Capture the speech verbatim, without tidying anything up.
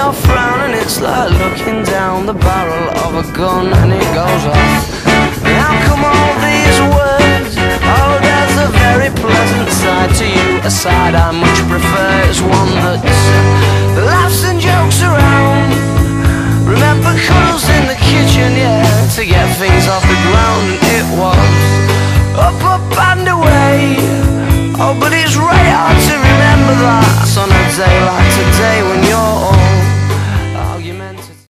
your frown, and it's like looking down the barrel of a gun and it goes off. How come all these words? Oh, there's a very pleasant side to you, a side I much prefer. It's one that laughs and jokes around.